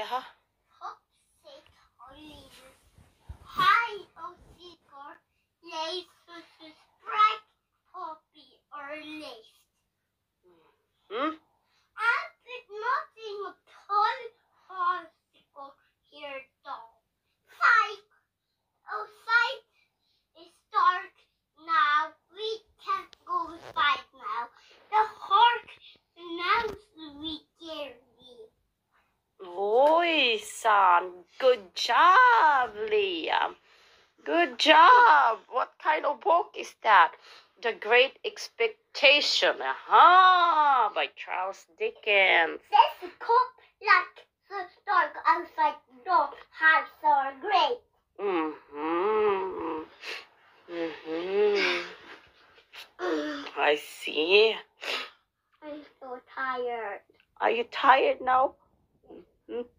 Jaha. Hide or seek or lace versus bright poppy or lace. And with nothing at all possible here though. Sight is dark now. We can't go inside now. The heart knows we carry. Oi, son. Good job, Liam. Good job. What kind of book is that? The Great Expectation. Aha, by Charles Dickens. There's a cup like the dark outside the door. Hearts are great. I see. I'm so tired. Are you tired now?